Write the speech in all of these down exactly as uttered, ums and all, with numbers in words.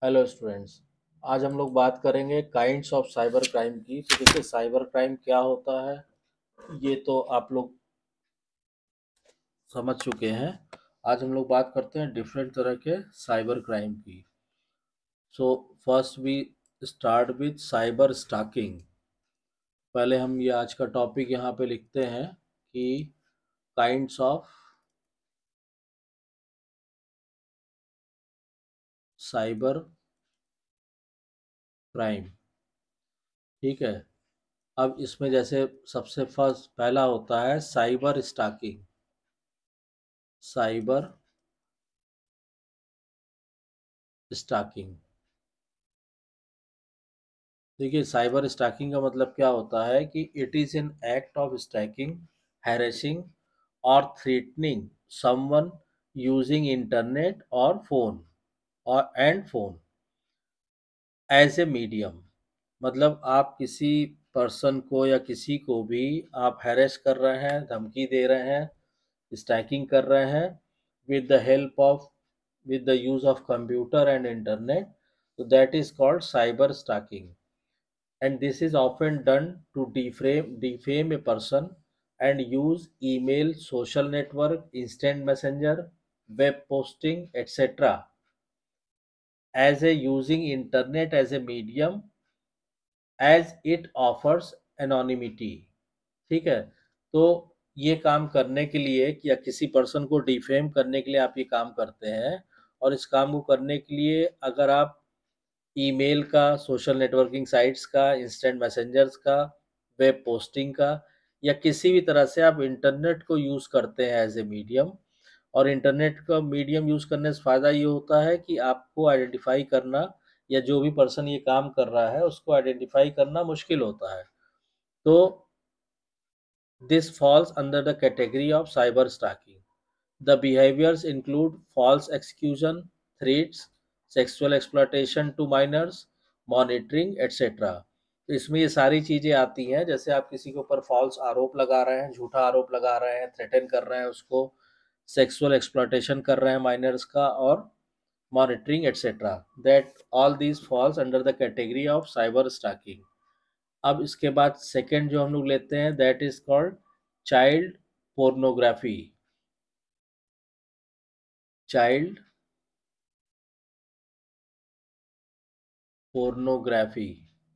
Hello students. आज हम लोग बात करेंगे काइंड्स ऑफ साइबर क्राइम की। तो देखिए, साइबर क्राइम क्या होता है ये तो आप लोग समझ चुके हैं। आज हम लोग बात करते हैं डिफरेंट तरह के साइबर क्राइम की। So first we start with cyber stalking. पहले हम ये आज का टॉपिक यहाँ पे लिखते हैं कि काइंड्स ऑफ साइबर क्राइम। ठीक है। अब इसमें जैसे सबसे फर्स्ट पहला होता है साइबर स्टॉकिंग। Cyber stalking. देखिए, साइबर स्टॉकिंग का मतलब क्या होता है कि it is an act of stalking, harassing और थ्रेटनिंग समवन यूजिंग इंटरनेट और फोन और and phone as a medium. मतलब आप किसी पर्सन को या किसी को भी आप हैरेस कर रहे हैं, धमकी दे रहे हैं, स्टैकिंग कर रहे हैं with the help of with the use of computer and internet, so that is called cyber stalking. And this is often done to defame defame a person and use email, social network, instant messenger, web posting, etc. as a using internet as a medium, as it offers anonymity. ठीक है। तो ये काम करने के लिए या किसी पर्सन को डिफेम करने के लिए आप ये काम करते हैं। और इस काम को करने के लिए अगर आप ईमेल का, सोशल नेटवर्किंग साइट्स का, इंस्टेंट मैसेंजर्स का, वेब पोस्टिंग का या किसी भी तरह से आप इंटरनेट को यूज़ करते हैं एज ए मीडियम। और इंटरनेट का मीडियम यूज़ करने से फ़ायदा ये होता है कि आपको आइडेंटिफाई करना या जो भी पर्सन ये काम कर रहा है उसको आइडेंटिफाई करना मुश्किल होता है। तो this falls under the category of cyber stalking. The behaviors include false accusation, threats, sexual exploitation to minors, monitoring, et cetera. तो इसमें ये सारी चीज़ें आती हैं। जैसे आप किसी के ऊपर फॉल्स आरोप लगा रहे हैं, झूठा आरोप लगा रहे हैं, थ्रेटन कर रहे हैं उसको, सेक्सुअल एक्सप्लॉयटेशन कर रहे हैं माइनर्स का, और monitoring etcetera. That all these falls under the category of cyber stalking. अब इसके बाद सेकेंड जो हम लोग लेते हैं that is called child pornography. Child pornography.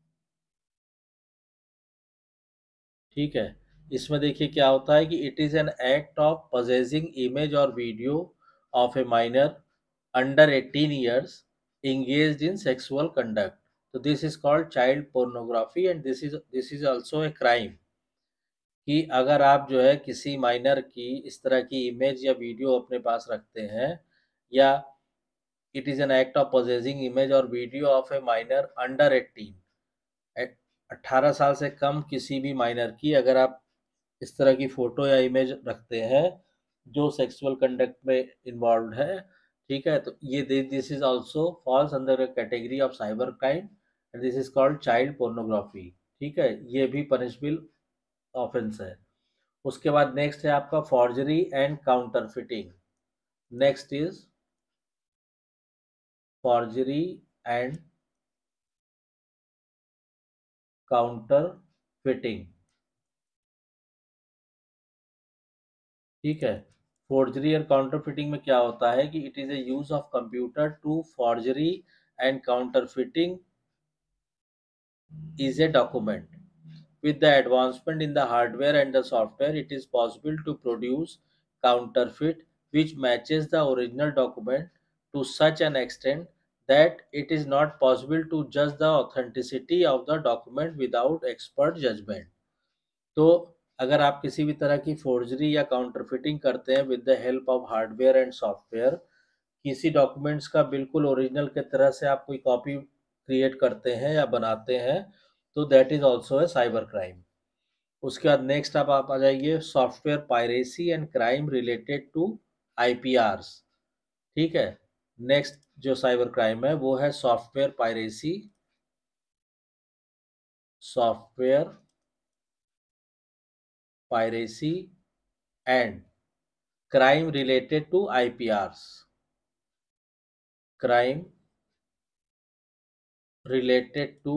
ठीक है। इसमें देखिए क्या होता है कि it is an act of possessing image और video of a minor under eighteen years engaged in sexual conduct. तो this is called child pornography and this is this is also a crime. कि अगर आप जो है किसी minor की इस तरह की इमेज या वीडियो अपने पास रखते हैं, या it is an act of possessing image और video of a minor under eighteen, अट्ठारह साल से कम किसी भी माइनर की अगर आप इस तरह की फोटो या इमेज रखते हैं जो सेक्सुअल कंडक्ट में इन्वॉल्व है, ठीक है, तो ये this is also falls under category of cyber crime and this is called child pornography. ठीक है, ये भी पनिशबल ऑफेंस है। उसके बाद नेक्स्ट है आपका forgery and counterfeiting. Next is forgery and counterfeiting. ठीक है। फोर्जरी और काउंटरफिटिंग में क्या होता है कि it is a use of computer to forgery and counterfeiting is a document. With the advancement in the hardware and the software, it is possible to produce counterfeit which matches the original document to such an extent that it is not possible to judge the authenticity of the document without expert judgment. तो अगर आप किसी भी तरह की forgery या counterfeiting करते हैं with the help of hardware and software, किसी डॉक्यूमेंट्स का बिल्कुल ओरिजिनल के तरह से आप कोई कॉपी क्रिएट करते हैं या बनाते हैं, तो that is also a cyber crime. उसके बाद नेक्स्ट आप आप आ जाइए software piracy and crime related to IPRs. ठीक है। नेक्स्ट जो साइबर क्राइम है वो है software piracy, software piracy and crime related to IPRs. Crime related to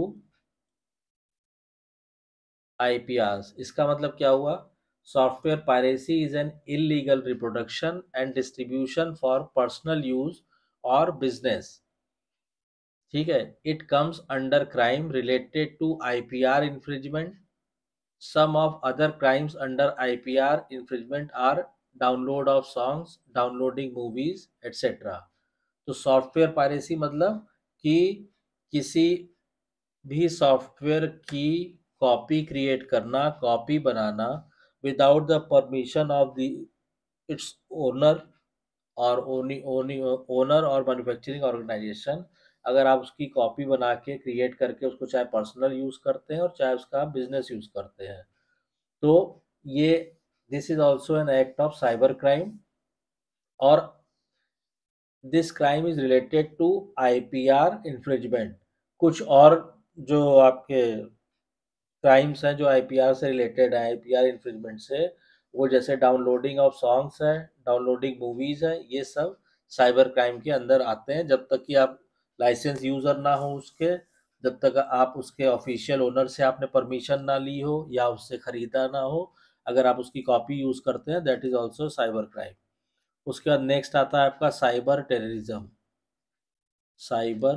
IPR. इसका मतलब क्या हुआ? Software piracy is an illegal reproduction and distribution for personal use और बिजनेस। ठीक है, it comes under crime related to IPR infringement. Some of other crimes under I P R infringement are download of songs, downloading movies, et cetera. तो software piracy मतलब कि किसी भी software की copy create करना, copy बनाना without the permission of the its owner और ओनी ओनी ओनर और मैन्युफैक्चरिंग ऑर्गेनाइजेशन। अगर आप उसकी कॉपी बना के क्रिएट करके उसको चाहे पर्सनल यूज़ करते हैं और चाहे उसका बिजनेस यूज़ करते हैं, तो ये this is also an act of cyber crime. और this crime is related to IPR infringement. कुछ और जो आपके क्राइम्स हैं जो आईपीआर से रिलेटेड है, आईपीआर इन्फ्रिंजमेंट से, वो जैसे डाउनलोडिंग ऑफ सॉन्ग्स है, डाउनलोडिंग मूवीज है, ये सब साइबर क्राइम के अंदर आते हैं। जब तक कि आप लाइसेंस यूजर ना हो उसके, जब तक आप उसके ऑफिशियल ओनर से आपने परमिशन ना ली हो या उससे खरीदा ना हो, अगर आप उसकी कॉपी यूज करते हैं, that is also cyber crime. उसके बाद नेक्स्ट आता है आपका साइबर टेररिज्म। साइबर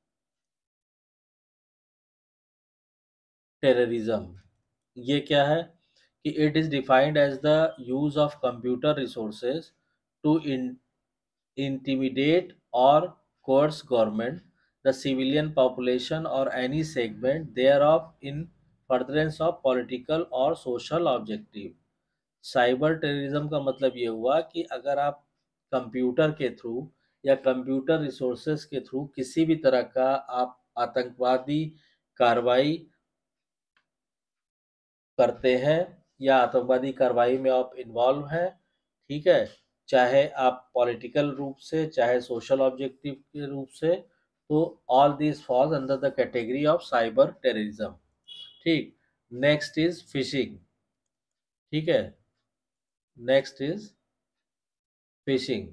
टेररिज्म ये क्या है? कि it is defined as the use of computer resources to intimidate or coerce government, the civilian population, or any segment thereof in furtherance of political or social objective। Cyber terrorism का मतलब ये हुआ कि अगर आप कंप्यूटर के through या computer resources के थ्रू किसी भी तरह का आप आतंकवादी कार्रवाई करते हैं या आतंकवादी कार्रवाई में आप इन्वॉल्व हैं, ठीक है, चाहे आप पॉलिटिकल रूप से चाहे सोशल ऑब्जेक्टिव के रूप से, तो all this falls under the category of cyber terrorism. ठीक। Next is phishing. ठीक है, नेक्स्ट इज फिशिंग।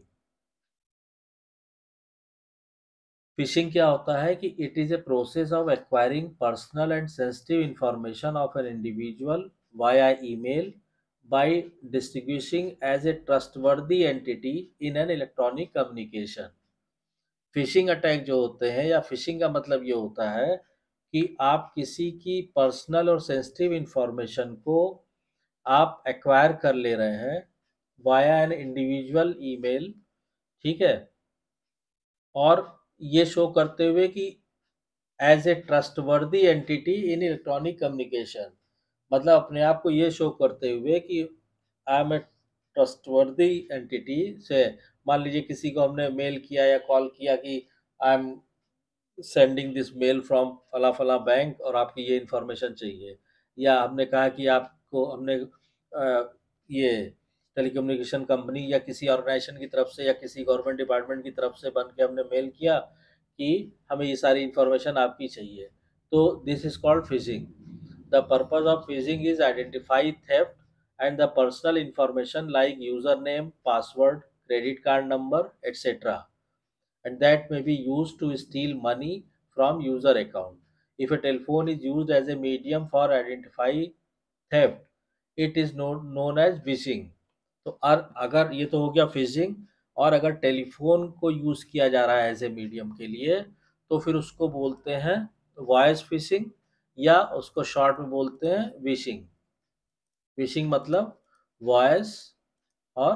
फिशिंग क्या होता है? कि it is a process of acquiring personal and sensitive information of an individual via email by distinguishing as a trustworthy entity in an electronic communication. Phishing attack जो होते हैं या fishing का मतलब ये होता है कि आप किसी की पर्सनल और सेंसिटिव इंफॉर्मेशन को आप एक्वायर कर ले रहे हैं वाया एन इंडिविजुअल ईमेल। ठीक है, और ये शो करते हुए कि as a trustworthy entity in electronic communication, मतलब अपने आप को ये शो करते हुए कि I am a trustworthy entity से। मान लीजिए किसी को हमने मेल किया या कॉल किया कि I am sending this mail from फला फला बैंक और आपकी ये इन्फॉर्मेशन चाहिए, या हमने कहा कि आपको हमने अ, ये टेलीकम्युनिकेशन कंपनी या किसी ऑर्गेनाइजेशन की तरफ से या किसी गवर्नमेंट डिपार्टमेंट की तरफ से बन के हमने मेल किया कि हमें ये सारी इन्फॉर्मेशन आपकी चाहिए, तो this is called phishing. The purpose of phishing is identify theft and the personal information like user name, password, credit card number, etcetera, and that may be used to steal money from user account. If a telephone is used as a medium for identify theft, it is known known as phishing। तो और अगर ये तो हो गया fishing, और अगर telephone को यूज किया जा रहा है एज ए मीडियम के लिए, तो फिर उसको बोलते हैं वॉइस फिशिंग, या उसको शॉर्ट में बोलते हैं विशिंग। विशिंग मतलब वॉइस और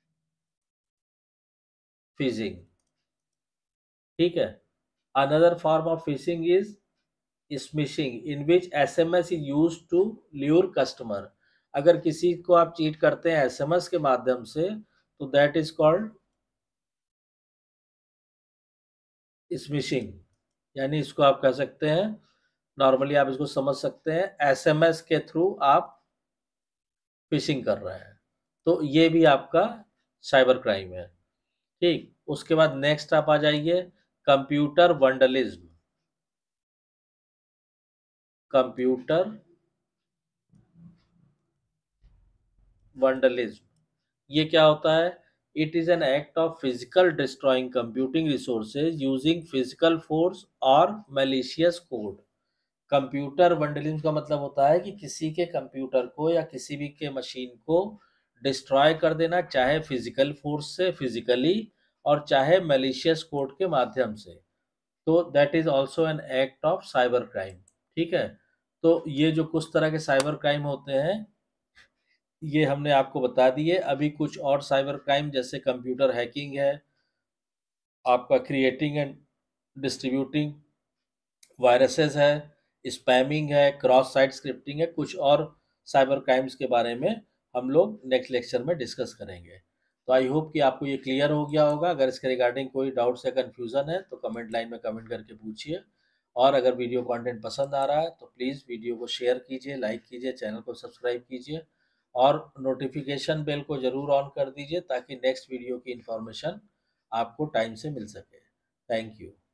फिशिंग। ठीक है। Another form of phishing is smishing in which S M S is use to lure customer. अगर किसी को आप चीट करते हैं एस एम एस के माध्यम से, तो दैट इज कॉल्ड स्मिशिंग। यानी इसको आप कह सकते हैं, नॉर्मली आप इसको समझ सकते हैं, एस एम एस के थ्रू आप फिशिंग कर रहे हैं, तो ये भी आपका साइबर क्राइम है। ठीक। उसके बाद नेक्स्ट आप आ जाइए, कंप्यूटर वंडलिज्म। कंप्यूटर वंडलिज्म ये क्या होता है? It is an act of physical destroying computing resources using physical force or malicious code. Computer vandalism का मतलब होता है कि किसी के कंप्यूटर को या किसी भी के मशीन को डिस्ट्रॉय कर देना, चाहे फिजिकल फोर्स से, फिजिकली, और चाहे मैलिशियस कोड के माध्यम से। तो that is also an act of cyber crime. ठीक है, तो ये जो कुछ तरह के साइबर क्राइम होते हैं ये हमने आपको बता दिए। अभी कुछ और साइबर क्राइम जैसे कंप्यूटर हैकिंग है, आपका क्रिएटिंग एंड डिस्ट्रीब्यूटिंग वायरसेस है, स्पैमिंग है, क्रॉस साइट स्क्रिप्टिंग है, कुछ और साइबर क्राइम्स के बारे में हम लोग नेक्स्ट लेक्चर में डिस्कस करेंगे। तो आई होप कि आपको ये क्लियर हो गया होगा। अगर इसके रिगार्डिंग कोई डाउट्स या कन्फ्यूज़न है तो कमेंट लाइन में कमेंट करके पूछिए। और अगर वीडियो कंटेंट पसंद आ रहा है तो प्लीज़ वीडियो को शेयर कीजिए, लाइक कीजिए, चैनल को सब्सक्राइब कीजिए और नोटिफिकेशन बेल को ज़रूर ऑन कर दीजिए ताकि नेक्स्ट वीडियो की इन्फॉर्मेशन आपको टाइम से मिल सके। Thank you.